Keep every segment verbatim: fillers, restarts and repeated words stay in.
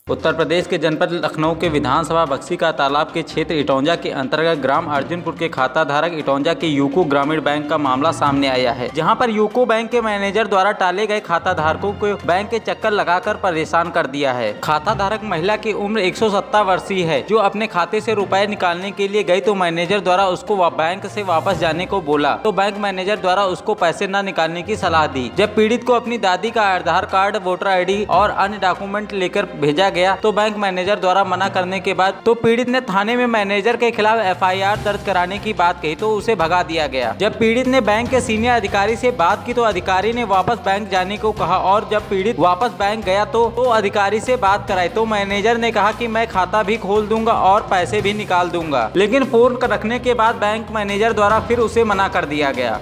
उत्तर प्रदेश के जनपद लखनऊ के विधानसभा बक्सी का तालाब के क्षेत्र इटौंजा के अंतर्गत ग्राम अर्जुनपुर के खाता धारक इटौंजा के यूको ग्रामीण बैंक का मामला सामने आया है, जहां पर यूको बैंक के मैनेजर द्वारा टाले गए खाता धारकों को बैंक के चक्कर लगाकर परेशान कर दिया है। खाता धारक महिला की उम्र एक सौ सत्तर वर्षीय है, जो अपने खाते से रुपए निकालने के लिए गई तो मैनेजर द्वारा उसको बैंक से वापस जाने को बोला, तो बैंक मैनेजर द्वारा उसको पैसे न निकालने की सलाह दी। जब पीड़ित को अपनी दादी का Aadhaar card, voter I D और अन्य डॉक्यूमेंट लेकर भेजा गया तो बैंक मैनेजर द्वारा मना करने के बाद तो पीड़ित ने थाने में मैनेजर के खिलाफ एफ आई आर दर्ज कराने की बात कही तो उसे भगा दिया गया। जब पीड़ित ने बैंक के सीनियर अधिकारी से बात की तो अधिकारी ने वापस बैंक जाने को कहा और जब पीड़ित वापस बैंक गया तो, तो अधिकारी से बात कराई तो मैनेजर ने कहा कि मैं खाता भी खोल दूंगा और पैसे भी निकाल दूंगा, लेकिन फोन रखने के बाद बैंक मैनेजर द्वारा फिर उसे मना कर दिया गया।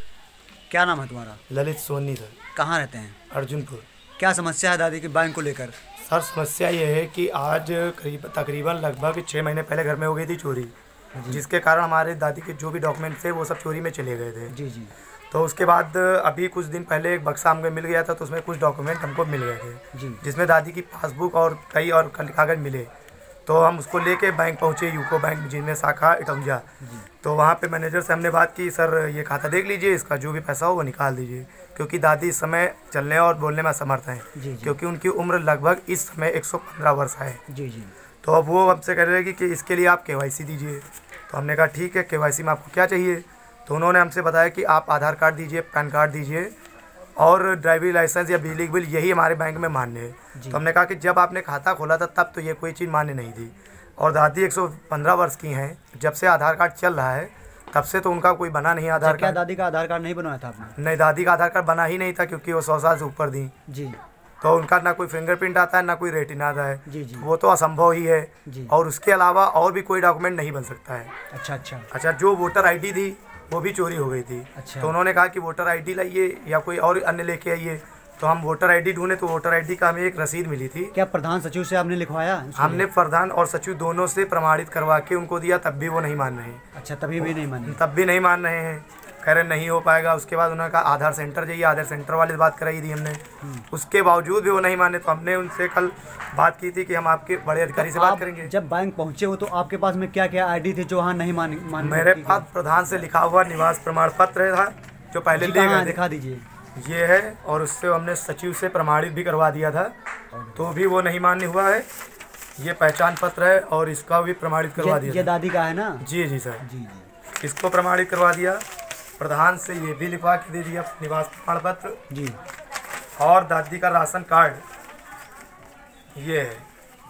क्या नाम है तुम्हारा? ललित सोनी सर। कहाँ रहते हैं? अर्जुनपुर। क्या समस्या है दादी की बैंक को लेकर? सर समस्या ये है कि आज करीब तकरीबन लगभग छः महीने पहले घर में हो गई थी चोरी, जिसके कारण हमारे दादी के जो भी डॉक्यूमेंट्स थे वो सब चोरी में चले गए थे। जी जी। तो उसके बाद अभी कुछ दिन पहले एक बक्सा हमको मिल गया था, तो उसमें कुछ डॉक्यूमेंट हमको मिल गए थे जी, जिसमें दादी की पासबुक और कई और कागज मिले। तो हम उसको लेके बैंक पहुंचे, यूको बैंक जिनमें शाखा इटौंजा। तो वहाँ पे मैनेजर से हमने बात की, सर ये खाता देख लीजिए, इसका जो भी पैसा हो वो निकाल दीजिए, क्योंकि दादी इस समय चलने और बोलने में असमर्थ हैं, क्योंकि उनकी उम्र लगभग इस समय एक सौ पंद्रह वर्ष है। जी जी। तो अब वो हमसे कह रहे हैं कि इसके लिए आप के वाई सी दीजिए। तो हमने कहा ठीक है, के वाई सी में आपको क्या चाहिए? तो उन्होंने हमसे बताया कि आप आधार कार्ड दीजिए, पैन कार्ड दीजिए और ड्राइविंग लाइसेंस या बिजली बिल, यही हमारे बैंक में मान्य है। तो हमने कहा कि जब आपने खाता खोला था तब तो ये कोई चीज़ मान्य नहीं थी, और दादी एक सौ पंद्रह वर्ष की हैं, जब से आधार कार्ड चल रहा है तब से तो उनका कोई बना नहीं आधार कार्ड। क्या दादी का आधार कार्ड नहीं बनाया था आपने? नहीं, दादी का आधार कार्ड बना ही नहीं था, क्योंकि वो सौ साल से ऊपर थी जी। तो उनका ना कोई फिंगरप्रिंट आता है ना कोई रेटिना आता है जी जी। वो तो असंभव ही है जी। और उसके अलावा और भी कोई डॉक्यूमेंट नहीं बन सकता है। अच्छा अच्छा अच्छा। जो वोटर आई डी थी वो भी चोरी हो गई थी। अच्छा। तो उन्होंने कहा कि वोटर आई डी लाइए या कोई और अन्य लेके आइए। तो हम वोटर आईडी ढूंढे तो वोटर आईडी का हमें एक रसीद मिली थी। क्या प्रधान सचिव से आपने लिखवाया? हमने प्रधान और सचिव दोनों से प्रमाणित करवा के उनको दिया, तब भी वो नहीं मान रहे हैं। अच्छा, तभी भी नहीं मान तब भी नहीं मान रहे हैं, कह रहे नहीं हो पाएगा। उसके बाद उन्होंने कहा आधार सेंटर जाइए, आधार सेंटर वाले से बात कराई थी हमने, उसके बावजूद भी वो नहीं माने। तो हमने उनसे कल बात की थी कि हम आपके बड़े अधिकारी से बात करेंगे। जब बैंक पहुंचे हो तो आपके पास में क्या क्या आई डी थे जो वहाँ नहीं मान? मेरे पास प्रधान से लिखा हुआ निवास प्रमाण पत्र था जो पहले दिखा दीजिए, ये है, और उससे हमने सचिव से प्रमाणित भी करवा दिया था, तो भी वो नहीं मान्य हुआ है। ये पहचान पत्र है और इसका भी प्रमाणित करवा दिया। ये दादी का है ना? जी जी सर जी जी। इसको प्रमाणित करवा दिया, प्रधान से ये भी लिखवा के दे दिया निवास प्रमाण पत्र जी, और दादी का राशन कार्ड ये है।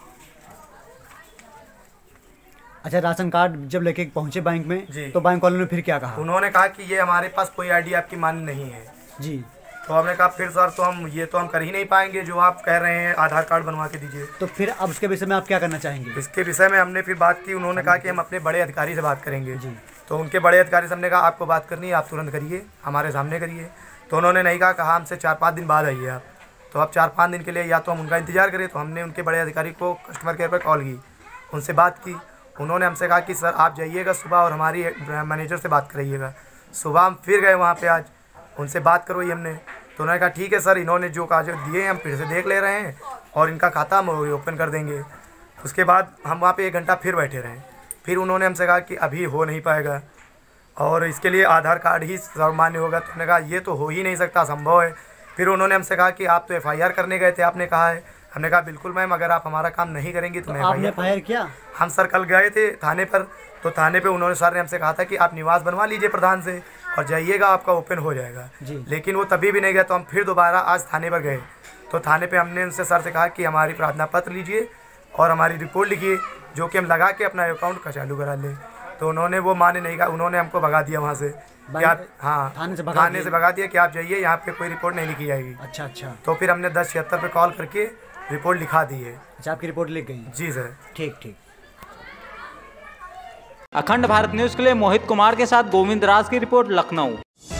अच्छा, राशन कार्ड जब लेके पहुंचे बैंक में जी, तो बैंक वालों ने फिर क्या कहा? उन्होंने कहा कि ये हमारे पास कोई आईडी आपकी मान्य नहीं है जी। तो हमने कहा फिर सर तो हम ये तो हम कर ही नहीं पाएंगे जो आप कह रहे हैं, आधार कार्ड बनवा के दीजिए। तो फिर अब उसके विषय में आप क्या करना चाहेंगे? इसके विषय में हमने फिर बात की, उन्होंने कहा कि हम अपने बड़े अधिकारी से बात करेंगे जी। तो उनके बड़े अधिकारी से हमने कहा आपको बात करनी है, आप तुरंत करिए, हमारे सामने करिए। तो उन्होंने नहीं कहा, कहा हमसे चार पाँच दिन बाद आइए आप। तो अब चार पाँच दिन के लिए या तो हम उनका इंतजार करें। तो हमने उनके बड़े अधिकारी को कस्टमर केयर पर कॉल की, उनसे बात की। उन्होंने हमसे कहा कि सर आप जाइएगा सुबह और हमारी मैनेजर से बात कराइएगा। सुबह हम फिर गए वहाँ पे, आज उनसे बात करवाई हमने। तो उन्होंने कहा ठीक है सर, इन्होंने जो कागज दिए हम फिर से देख ले रहे हैं और इनका खाता हम ओपन कर देंगे। उसके बाद हम वहाँ पे एक घंटा फिर बैठे रहे। फिर उन्होंने हमसे कहा कि अभी हो नहीं पाएगा और इसके लिए आधार कार्ड ही सर्वमान्य होगा। तो हमने कहा ये तो हो ही नहीं सकता, असंभव है। फिर उन्होंने हमसे कहा कि आप तो एफ आई आर करने गए थे, आपने कहा है। हमने कहा बिल्कुल मैम, अगर आप हमारा काम नहीं करेंगी तो, तो आपने एफ आई आर किया? हम सर कल गए थे थाने पर, तो थाने पे उन्होंने सर ने हमसे कहा था कि आप निवास बनवा लीजिए प्रधान से और जाइएगा, आपका ओपन हो जाएगा जी। लेकिन वो तभी भी नहीं गया। तो हम फिर दोबारा आज थाने पर गए। तो थाने पे हमने उनसे सर से कहा कि हमारी प्रार्थना पत्र लीजिए और हमारी रिपोर्ट लिखिए, जो कि हम लगा के अपना अकाउंट का चालू करा लें। तो उन्होंने वो माने नहीं कहा, उन्होंने हमको भगा दिया वहाँ से कि आप हाँ थाने से भगा थाने से भगा दिया कि आप जाइए, यहाँ पे कोई रिपोर्ट नहीं लिखी जाएगी। अच्छा अच्छा। तो फिर हमने दस छिहत्तर पे कॉल करके रिपोर्ट लिखा दी है। अच्छा, आपकी रिपोर्ट लिख गई? जी सर। ठीक ठीक। अखंड भारत न्यूज के लिए मोहित कुमार के साथ गोविंद राज की रिपोर्ट, लखनऊ।